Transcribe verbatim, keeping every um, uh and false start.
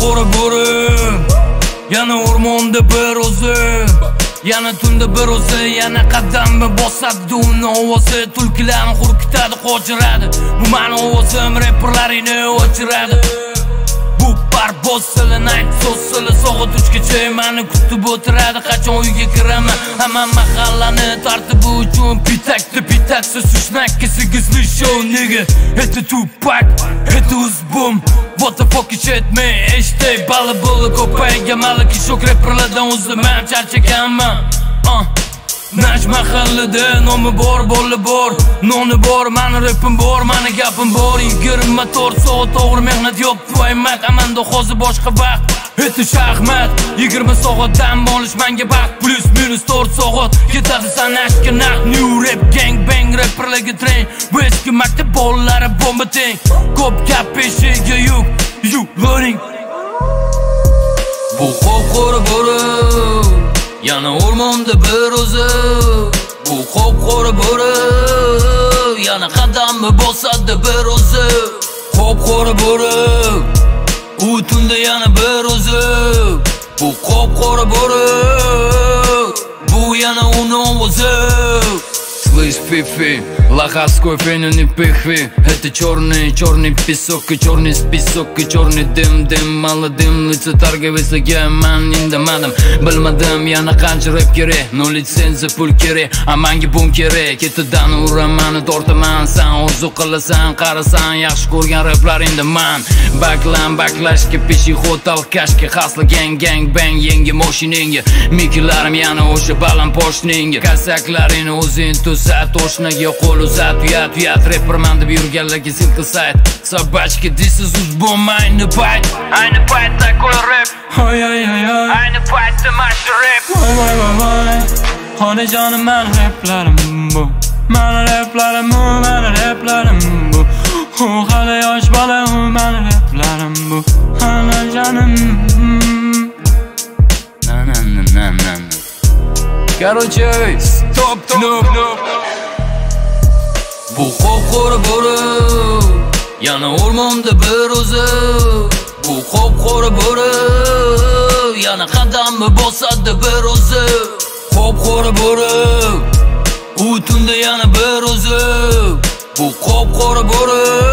qop-qora bo'rim, yana o'rmonda bir o'zi, yana tunda bir o'zi, yana qadamni bosadi uni ovozi, tulkilarni hurkitadi, qochiradi. Bu meni ovozim rapperlaringni o'chiradi. Bu parboz silin ayt so'zsili so'g'it uchgacha meni kutib o'tiradi. Qachon uyga kiraman, hamma mahallani tartibi uchun pitakda pitaksiz sushnakka sigizli show nigga. Это Tupac, это Uzbum. What the fuck is shit man? Eshitay bali bo'li ko'paygan mali kishok rapperlardan o'zimam charchaganman. Uh. Nash mahallada nomi bor, bo'li bor, noni bor, mani rapim bor, mani gapim bor. yigirma to'rt soat to'g'ri mehnat yo'q, tuaymat, amanda hozir boshqa vaqt. Это shaxmat, yigirma soat dam olish menga baxt, plus minus to'rt soat ketadi sanashga naqd. New rap gang bang rapperlarga train, bu eski maktab bolalari bomba teng. Ko'p gap peshiga yuk, you learning. Bu qop-qora bo'rim, yana o'rmonda bir o'zi. Bu qop-qora bo'rim, yana qadamni bosadi bir o'zi. Qop-qora bo'rim, u tunda yana bir o'zi. Bu qop-qora bo'rim, bu yana uni ovozi. Слышь, Фифи, лохас кофе, но не пихви. Это черный, черный песок и черный список и черный дым, дым, мало дым. Лица торговец, геман, индамадам. Bilmadim yana qancha rap kerak, no litsenziya pul kerak, amangi bum kerak. Ketidan uramani tortaman, sen orzu qilasan, qarasan, yaxshi ko'rgan raplaringda man. Baklan, baklashga, peshixod, alkashga, hasla gang gang bang, yangi mashinangga. Mikilarim yana o'sha baland poshningga. Kasaklarini o'zing tuzat, to'shnaga qo'l uzat, uyat, uyat. Rapperman deb yurganlarga silqi sayt. Собачки, this is Uzbum, ayni payt, ayni payt такой rap. Oy oy oy oy, ayni paytda mashu rap. Voy voy voy voy, xonajonim men raplarim bu, men raplarim bu, men raplarim bu. U hali yosh bola, u men raplarim bu, xonajonim. Na na na na na. Короче, stop stop. Bu qop-qora bo'rim, yana o'rmonda bir o'zi. Bu qop-qora bo'rim, yana qadamni bosadi bir o'zi. Qop-qora bo'rim, u tunda yana bir o'zi. Bu qop-qora bo'rim.